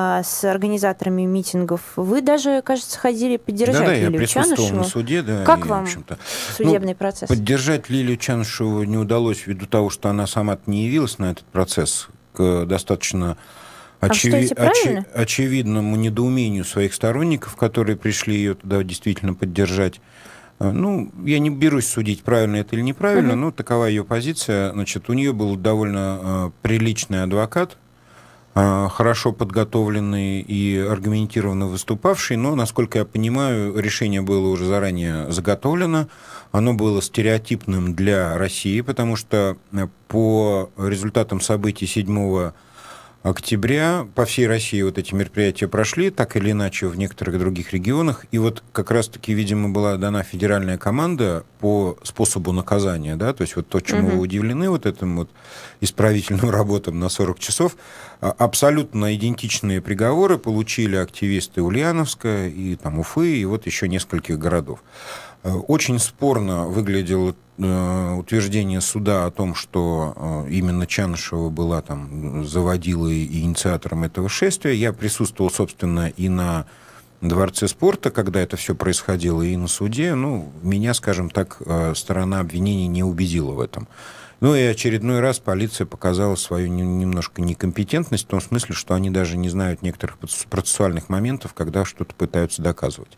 с организаторами митингов. Вы даже, кажется, ходили поддержать да, да, Лилию я присутствовал Чанышеву. На суде, да, как и, вам судебный ну, процесс? Поддержать Лилию Чанышеву не удалось ввиду того, что она сама-то не явилась на этот процесс к достаточно очеви... а очи... очевидному недоумению своих сторонников, которые пришли ее туда действительно поддержать. Ну, я не берусь судить, правильно это или неправильно, uh-huh. но такова ее позиция. Значит, у нее был довольно э, приличный адвокат, э, хорошо подготовленный и аргументированно выступавший, но, насколько я понимаю, решение было уже заранее заготовлено. Оно было стереотипным для России, потому что по результатам событий седьмого октября по всей России вот эти мероприятия прошли, так или иначе в некоторых других регионах. И вот как раз-таки, видимо, была дана федеральная команда по способу наказания, да, то есть вот то, чему угу. вы удивлены, вот этим вот исправительным работам на сорок часов, абсолютно идентичные приговоры получили активисты Ульяновска и там Уфы, и вот еще нескольких городов. Очень спорно выглядело э, утверждение суда о том, что э, именно Чанышева была там заводилой и инициатором этого шествия. Я присутствовал, собственно, и на Дворце спорта, когда это все происходило, и на суде. Ну, меня, скажем так, э, сторона обвинений не убедила в этом. Ну и очередной раз полиция показала свою немножко некомпетентность в том смысле, что они даже не знают некоторых процессуальных моментов, когда что-то пытаются доказывать.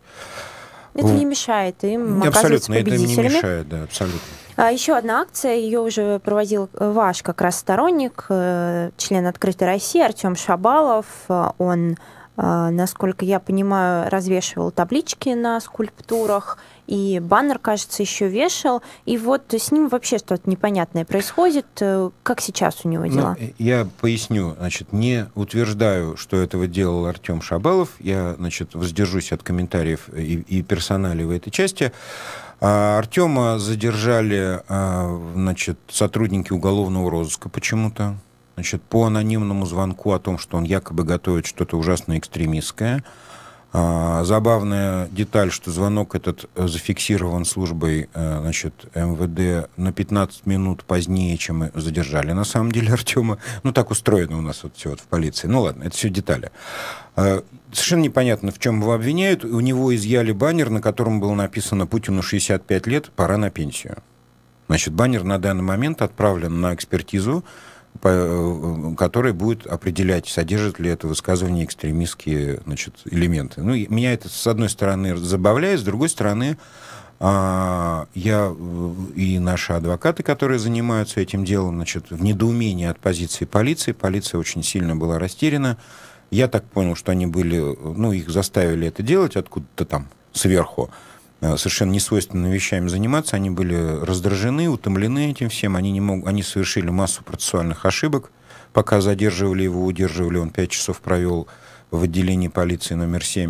Это не мешает им оказываться победителями. Абсолютно, это им не мешает, да, абсолютно. Еще одна акция, ее уже проводил ваш как раз сторонник, член «Открытой России» Артем Шабалов. Он, насколько я понимаю, развешивал таблички на скульптурах, и баннер, кажется, еще вешал. И вот с ним вообще что-то непонятное происходит. Как сейчас у него дела? Ну, я поясню. Значит, не утверждаю, что этого делал Артем Шабалов. Я, значит, воздержусь от комментариев и, и персоналей в этой части. Артема задержали, значит, сотрудники уголовного розыска почему-то. Значит, по анонимному звонку о том, что он якобы готовит что-то ужасно экстремистское. Забавная деталь, что звонок этот зафиксирован службой, значит, эм вэ дэ на пятнадцать минут позднее, чем мы задержали, на самом деле, Артема. Ну, так устроено у нас вот все вот в полиции. Ну, ладно, это все детали. Совершенно непонятно, в чем его обвиняют. У него изъяли баннер, на котором было написано «Путину шестьдесят пять лет, пора на пенсию». Значит, баннер на данный момент отправлен на экспертизу, который будет определять, содержит ли это высказывание экстремистские, значит, элементы. Ну, меня это, с одной стороны, забавляет, с другой стороны, я и наши адвокаты, которые занимаются этим делом, значит, в недоумении от позиции полиции. Полиция очень сильно была растеряна. Я так понял, что они были, ну, их заставили это делать откуда-то там сверху, совершенно несвойственными вещами заниматься, они были раздражены, утомлены этим всем, они, не мог, они совершили массу процессуальных ошибок, пока задерживали его, удерживали, он пять часов провел в отделении полиции номер семь.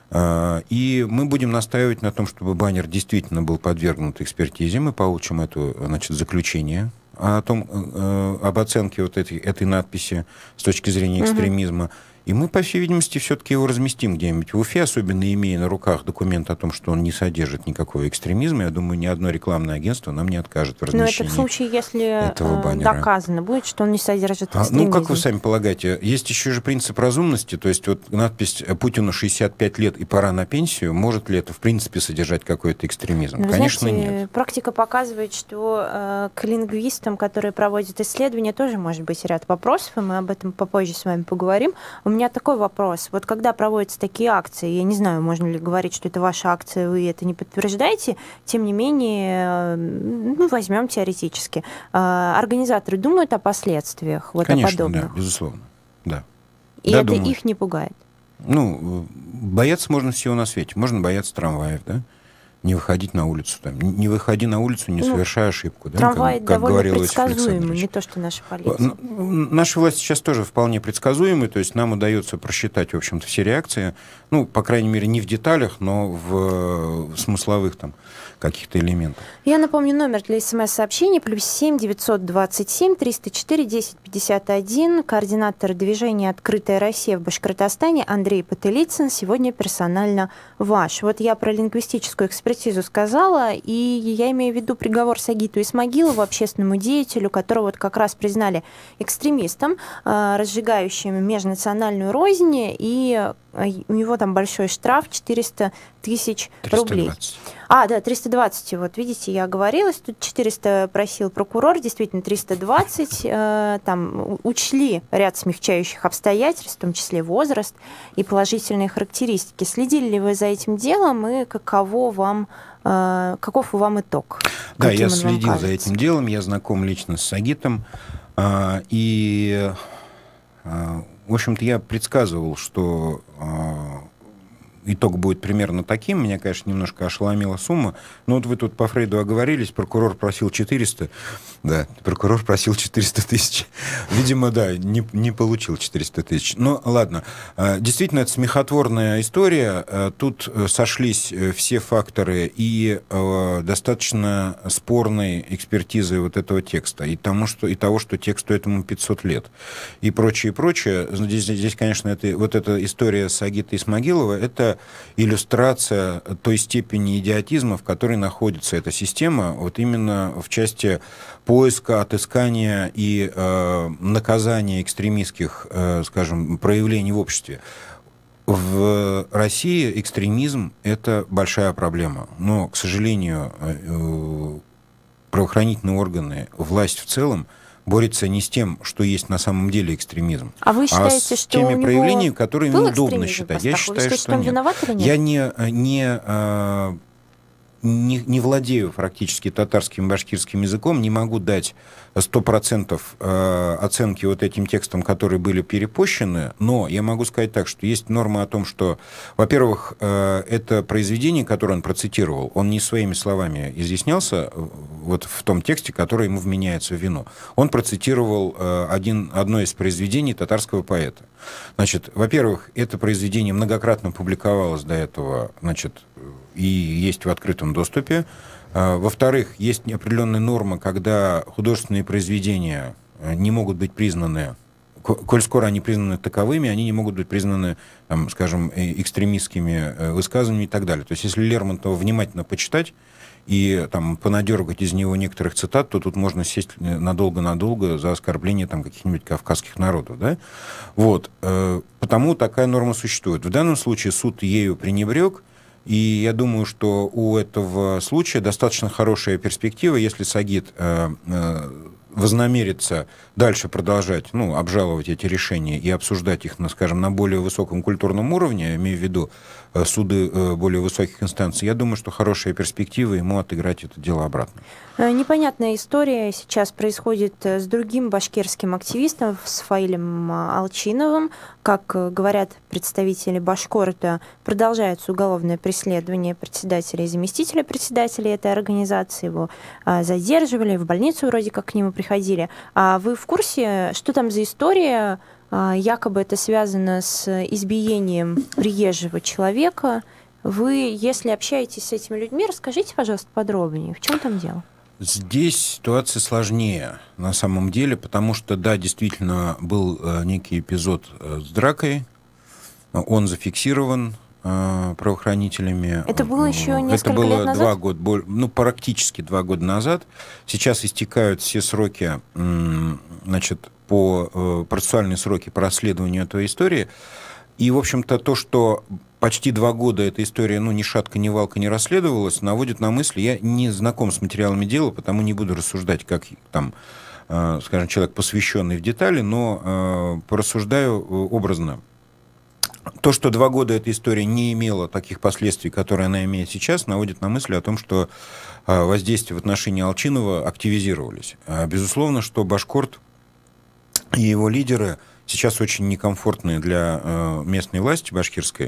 И мы будем настаивать на том, чтобы баннер действительно был подвергнут экспертизе, мы получим это, значит, заключение о том, об оценке вот этой, этой надписи с точки зрения экстремизма. И мы, по всей видимости, все-таки его разместим где-нибудь в Уфе, особенно имея на руках документ о том, что он не содержит никакого экстремизма. Я думаю, ни одно рекламное агентство нам не откажет в размещении. Но это в случае, если доказано будет, что он не содержит экстремизм. А, ну, как вы сами полагаете, есть еще же принцип разумности, то есть вот надпись «Путину шестьдесят пять лет и пора на пенсию», может ли это, в принципе, содержать какой-то экстремизм? Вы Конечно, знаете, нет. Практика показывает, что э, к лингвистам, которые проводят исследования, тоже может быть ряд вопросов, и мы об этом попозже с вами поговорим. У меня такой вопрос. Вот когда проводятся такие акции, я не знаю, можно ли говорить, что это ваша акция, вы это не подтверждаете, тем не менее, ну, возьмем теоретически. Организаторы думают о последствиях вот Конечно, о подобных? да, безусловно. Да. И да, это думаю. их не пугает? Ну, бояться можно всего на свете. Можно бояться трамваев, да? Не выходить на улицу. Там. Не выходи на улицу, не ну, совершая ошибку. Да? Трамвай как, как довольно предсказуемый, не то, что наша полиция. Наши власти сейчас тоже вполне предсказуемы, то есть нам удается просчитать, в общем-то, все реакции, ну, по крайней мере, не в деталях, но в, в смысловых там каких-то элементах. Я напомню, номер для смс-сообщений плюс семь девятьсот двадцать семь триста четыре десять пятьдесят один. Координатор движения «Открытая Россия» в Башкортостане Андрей Потылицын сегодня персонально ваш. Вот я про лингвистическую экспертизу сказала, и я имею в виду приговор Сагиту Исмагилову, общественному деятелю, которого вот как раз признали экстремистом, разжигающим межнациональную рознь, и у него там большой штраф четыреста тысяч рублей. А, да, триста двадцать, вот видите, я оговорилась, тут четыреста просил прокурор, действительно триста двадцать, э, там учли ряд смягчающих обстоятельств, в том числе возраст и положительные характеристики. Следили ли вы за этим делом и каково вам, э, каков вам итог? Да, я следил за этим делом, я знаком лично с Сагитом, э, и, э, в общем-то, я предсказывал, что э, итог будет примерно таким. Меня, конечно, немножко ошеломила сумма. Но вот вы тут по Фрейду оговорились, прокурор просил четыреста. Да, прокурор просил четыреста тысяч. Видимо, да, не, не получил четыреста тысяч. Но ладно. Действительно, это смехотворная история. Тут сошлись все факторы и достаточно спорной экспертизы вот этого текста. И, тому, что, и того, что тексту этому пятьсот лет. И прочее, и прочее. Здесь, здесь конечно, это, вот эта история Сагита Исмагилова, это иллюстрация той степени идиотизма, в которой находится эта система, вот именно в части поиска, отыскания и э, наказания экстремистских, э, скажем, проявлений в обществе. В России экстремизм – это большая проблема. Но, к сожалению, э, правоохранительные органы, власть в целом, борется не с тем, что есть на самом деле экстремизм, а, вы считаете, а с что теми проявлениями, которые неудобно считать. Я считаю, что, что что нет. Виноват или нет. Я не, не, не, не владею практически татарским и башкирским языком, не могу дать сто процентов оценки вот этим текстам, которые были перепощены, но я могу сказать так, что есть норма о том, что, во-первых, это произведение, которое он процитировал, он не своими словами изъяснялся вот в том тексте, который ему вменяется в вину. Он процитировал один, одно из произведений татарского поэта. Значит, во-первых, это произведение многократно публиковалось до этого, значит, и есть в открытом доступе. Во-вторых, есть определенная норма, когда художественные произведения не могут быть признаны, коль скоро они признаны таковыми, они не могут быть признаны, там, скажем, экстремистскими высказываниями и так далее. То есть если Лермонтова внимательно почитать и там понадергать из него некоторых цитат, то тут можно сесть надолго-надолго за оскорбление там каких-нибудь кавказских народов, да? Вот. Потому такая норма существует. В данном случае суд ею пренебрег, и я думаю, что у этого случая достаточно хорошая перспектива, если Сагит э, э, вознамерится дальше продолжать, ну, обжаловать эти решения и обсуждать их, ну, скажем, на более высоком культурном уровне, имею в виду э, суды э, более высоких инстанций, я думаю, что хорошая перспектива ему отыграть это дело обратно. Непонятная история сейчас происходит с другим башкирским активистом, с Фаилем Алчиновым. Как говорят представители Башкорта, продолжается уголовное преследование председателя и заместителя председателя этой организации. Его задерживали, в больницу вроде как к нему приходили. А вы в курсе, что там за история? Якобы это связано с избиением приезжего человека. Вы, если общаетесь с этими людьми, расскажите, пожалуйста, подробнее. В чем там дело? Здесь ситуация сложнее на самом деле, потому что, да, действительно, был э, некий эпизод э, с дракой, он зафиксирован э, правоохранителями. Это было еще несколько Это было лет назад? Два года, ну, практически два года назад. Сейчас истекают все сроки, э, значит, по э, процессуальные сроки по расследованию этой истории. И, в общем-то, то, что почти два года эта история, ну, ни шатка, ни валка не расследовалась, наводит на мысли. Я не знаком с материалами дела, потому не буду рассуждать, как там, э, скажем, человек, посвященный в детали, но э, порассуждаю образно. То, что два года эта история не имела таких последствий, которые она имеет сейчас, наводит на мысли о том, что э, воздействия в отношении Алчинова активизировались. А, безусловно, что Башкорт и его лидеры сейчас очень некомфортные для э, местной власти башкирской.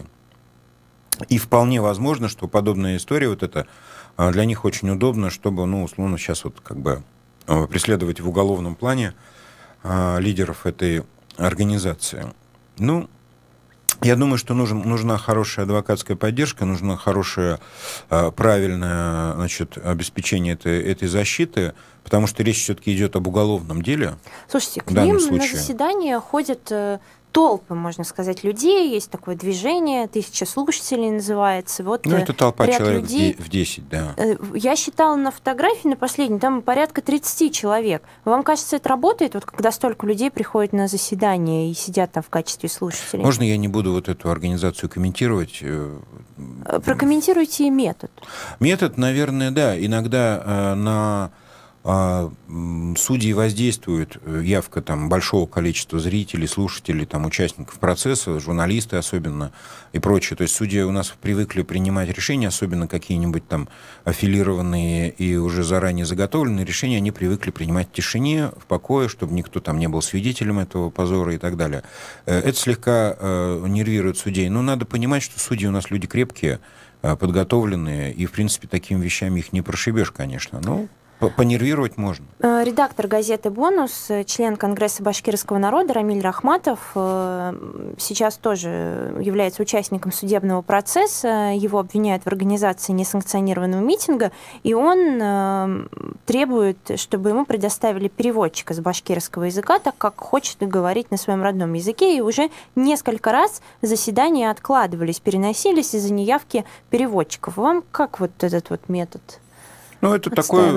И вполне возможно, что подобная история вот эта э, для них очень удобна, чтобы, ну, условно, сейчас вот как бы э, преследовать в уголовном плане э, лидеров этой организации. Ну, я думаю, что нужен, нужна хорошая адвокатская поддержка, нужно хорошее, э, правильное, значит, обеспечение этой, этой защиты, потому что речь все-таки идет об уголовном деле. Слушайте, к ним случае. на заседания ходят э, толпы, можно сказать, людей. Есть такое движение, тысяча слушателей называется. Вот, ну, это толпа человек людей. в десять, да. Э, я считала на фотографии, на последней, там порядка тридцать человек. Вам кажется, это работает, вот, когда столько людей приходят на заседание и сидят там в качестве слушателей? Можно я не буду вот эту организацию комментировать? Прокомментируйте метод. Метод, наверное, да. Иногда э, на э, судьи воздействует явка там большого количества зрителей, слушателей, там, участников процесса, журналисты особенно и прочее. То есть судьи у нас привыкли принимать решения, особенно какие-нибудь там аффилированные и уже заранее заготовленные решения, они привыкли принимать в тишине, в покое, чтобы никто там не был свидетелем этого позора и так далее. Это слегка э, нервирует судей. Но надо понимать, что судьи у нас люди крепкие, подготовленные, и, в принципе, такими вещами их не прошибешь, конечно. Но понервировать можно. Редактор газеты «Бонус», член Конгресса башкирского народа Рамиль Рахматов сейчас тоже является участником судебного процесса. Его обвиняют в организации несанкционированного митинга, и он требует, чтобы ему предоставили переводчика с башкирского языка, так как хочет говорить на своем родном языке. И уже несколько раз заседания откладывались, переносились из-за неявки переводчиков. Вам как вот этот вот метод? Ну, это такой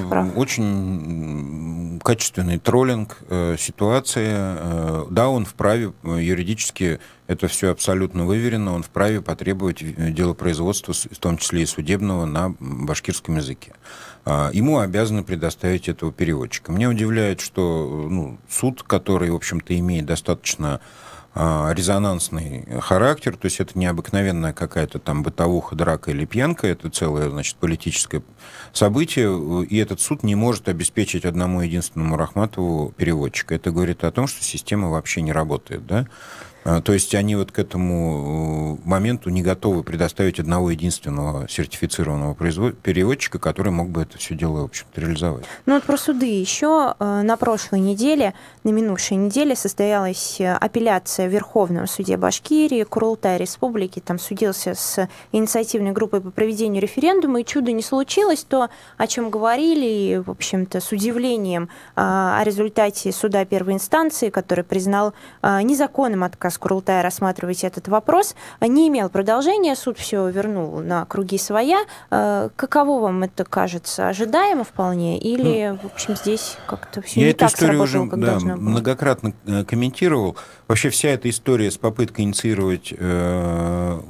очень качественный троллинг, э, ситуация. Э, да, он вправе, юридически это все абсолютно выверено, он вправе потребовать делопроизводства, в том числе и судебного, на башкирском языке. Э, ему обязаны предоставить этого переводчика. Меня удивляет, что ну, суд, который, в общем-то, имеет достаточно резонансный характер, то есть это не обыкновенная какая-то там бытовуха, драка или пьянка, это целое, значит, политическое событие, и этот суд не может обеспечить одному единственному Рахматову переводчика. Это говорит о том, что система вообще не работает, да? То есть они вот к этому моменту не готовы предоставить одного единственного сертифицированного переводчика, который мог бы это все дело, в общем-то, реализовать. Ну вот про суды еще. На прошлой неделе, на минувшей неделе состоялась апелляция в Верховном суде Башкирии, Курултай Республики. Там судился с инициативной группой по проведению референдума, и чудо не случилось. То, о чем говорили, в общем-то, с удивлением о результате суда первой инстанции, который признал незаконным отказ Курултая рассматривать этот вопрос, не имел продолжения, суд все вернул на круги своя. Каково вам это кажется? Ожидаемо вполне? Или, ну, в общем, здесь как-то все не так сработало, уже, как да, должно было? Многократно комментировал. Вообще вся эта история с попыткой инициировать э,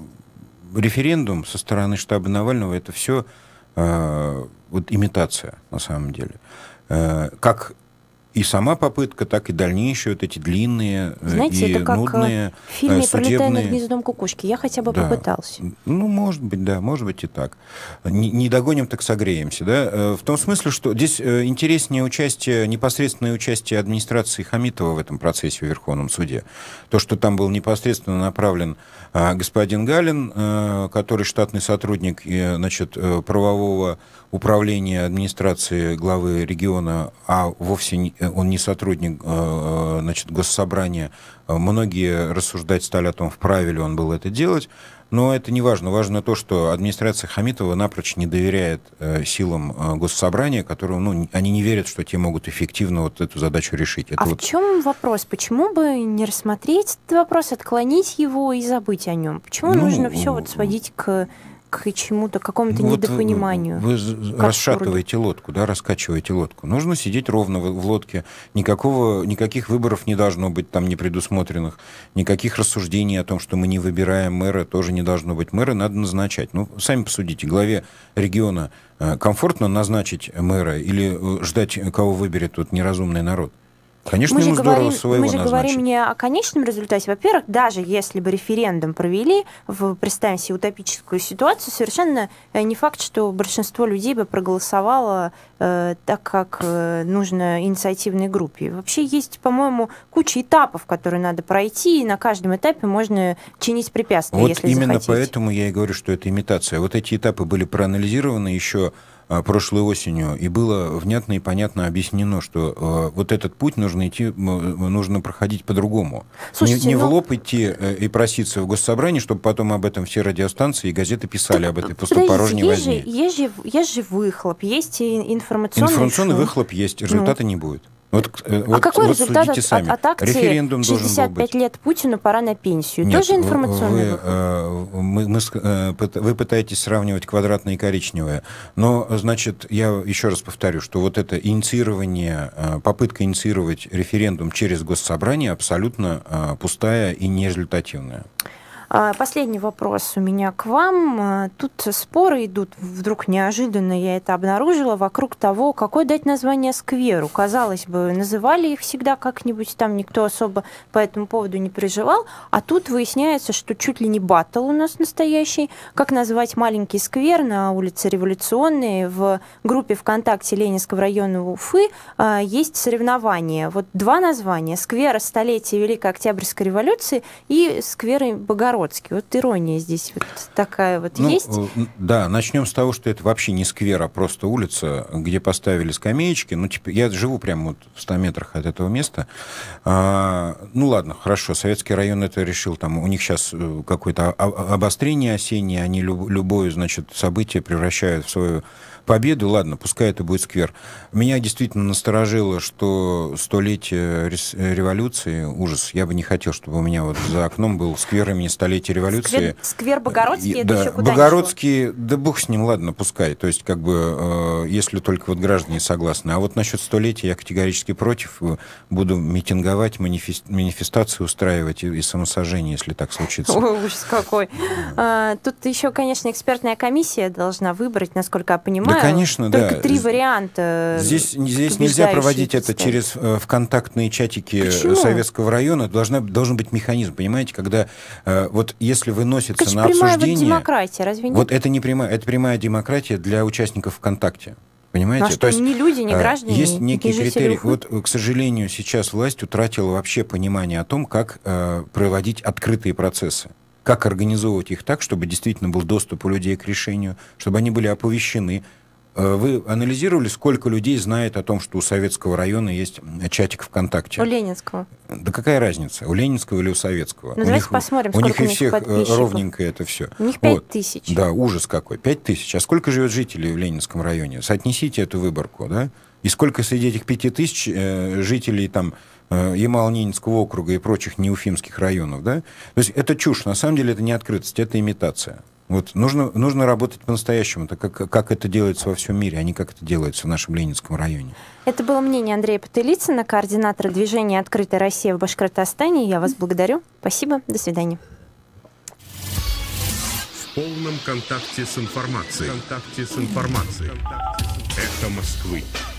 референдум со стороны штаба Навального, это все э, вот имитация на самом деле. Э, как и сама попытка, так и дальнейшие вот эти длинные, знаете, и это как нудные, в фильме судебные... «Пролетая над гнездом кукушки». Я хотя бы да. попытался. Ну, может быть, да, может быть и так. Не, не догоним, так согреемся. Да? В том смысле, что здесь интереснее участие, непосредственное участие администрации Хамитова в этом процессе в Верховном суде. То, что там был непосредственно направлен господин Галин, который штатный сотрудник, значит, правового управления администрации главы региона, а вовсе не, он не сотрудник, значит, госсобрания. Многие рассуждать стали о том, вправе ли он был это делать, но это не важно. Важно то, что администрация Хамитова напрочь не доверяет силам госсобрания, которым, ну, они не верят, что те могут эффективно вот эту задачу решить. Это а вот... в чем вопрос? Почему бы не рассмотреть этот вопрос, отклонить его и забыть о нем? Почему ну, нужно все вот сводить к... к чему-то, к какому-то ну, недопониманию? Вы, вы расшатываете лодку, да, раскачиваете лодку. Нужно сидеть ровно в, в лодке. Никакого, никаких выборов не должно быть там не предусмотренных. Никаких рассуждений о том, что мы не выбираем мэра, тоже не должно быть. Мэра надо назначать. Ну, сами посудите. Главе региона комфортно назначить мэра или ждать, кого выберет тут неразумный народ? Конечно, ему здорово своего Мы же назначить. говорим не о конечном результате. Во-первых, даже если бы референдум провели, в, представим себе утопическую ситуацию, совершенно не факт, что большинство людей бы проголосовало э, так, как э, нужно инициативной группе. Вообще есть, по-моему, куча этапов, которые надо пройти, и на каждом этапе можно чинить препятствия, вот если именно захотите. Поэтому я и говорю, что это имитация. Вот эти этапы были проанализированы еще прошлой осенью, и было внятно и понятно объяснено, что э, вот этот путь нужно идти, нужно проходить по-другому. Слушайте, не не ну... в лоб идти э, и проситься в госсобрании, чтобы потом об этом все радиостанции и газеты писали так, об этой пустопорожней возне. Есть же, есть, же, есть же выхлоп, есть и информационный Информационный шум. выхлоп есть, результата ну. не будет. Вот, а вот, какой вот результат от, сами. от акции Референдум шестьдесят пять лет Путину, пора на пенсию? Нет, Тоже информационный вы, э, мы, мы, э, вы пытаетесь сравнивать квадратное и коричневое. Но, значит, я еще раз повторю, что вот это инициирование, э, попытка инициировать референдум через госсобрание абсолютно э, пустая и нерезультативная. Последний вопрос у меня к вам. Тут споры идут, вдруг неожиданно я это обнаружила, вокруг того, какое дать название скверу. Казалось бы, называли их всегда как-нибудь, там никто особо по этому поводу не переживал, а тут выясняется, что чуть ли не баттл у нас настоящий. Как назвать маленький сквер на улице Революционной? В группе ВКонтакте Ленинского района Уфы есть соревнования. Вот два названия. Сквер столетия Великой Октябрьской революции и сквер Богородский. Вот ирония здесь вот такая вот ну, есть. Да, начнем с того, что это вообще не сквер, а просто улица, где поставили скамеечки. Ну, типа, я живу прямо вот в ста метрах от этого места. А, ну, ладно, хорошо, Советский район это решил. Там у них сейчас какое-то обострение осеннее, они любое, значит, событие превращают в свою победу. Ладно, пускай это будет сквер. Меня действительно насторожило, что столетие революции, ужас, я бы не хотел, чтобы у меня вот за окном был сквер имени столетия революции. Сквер, сквер Богородский, и, это да, еще куда Богородский, да бог с ним, ладно, пускай. То есть, как бы, э, если только вот граждане согласны. А вот насчет столетия я категорически против. Буду митинговать, манифест, манифестации устраивать и, и самосожжение, если так случится. Ой, ужас какой. А, тут еще, конечно, экспертная комиссия должна выбрать, насколько я понимаю. Да, конечно, только да. Только три варианта. Здесь, здесь нельзя проводить это через э, вконтактные чатики Почему? Советского района. Должна, должен быть механизм, понимаете, когда э, вот если выносится это на обсуждение... Вот демократия, разве нет? Вот это не прямая, это прямая демократия для участников ВКонтакте. Понимаете? Ну, а что, То есть, не люди, не граждане, есть некие критерии. Уфы? Вот, к сожалению, сейчас власть утратила вообще понимание о том, как э, проводить открытые процессы. Как организовывать их так, чтобы действительно был доступ у людей к решению, чтобы они были оповещены. Вы анализировали, сколько людей знает о том, что у Советского района есть чатик ВКонтакте? У Ленинского. Да какая разница, у Ленинского или у Советского? Ну, у давайте них, посмотрим, у сколько них и всех подписчиков. ровненько это все. У них пять вот. тысяч. Да, ужас какой. Пять тысяч. А сколько живет жителей в Ленинском районе? Соотнесите эту выборку, да? И сколько среди этих пяти тысяч э, жителей там э, Ямало-Ненецкого округа и прочих неуфимских районов, да? То есть это чушь. На самом деле это не открытость, это имитация. Вот нужно, нужно работать по-настоящему, так как, как это делается во всем мире, а не как это делается в нашем Ленинском районе. Это было мнение Андрея Потылицына, координатора движения «Открытая Россия» в Башкортостане. Я вас благодарю. Спасибо. До свидания. В полном контакте с информацией. Контакте с информацией. Эхо Москвы.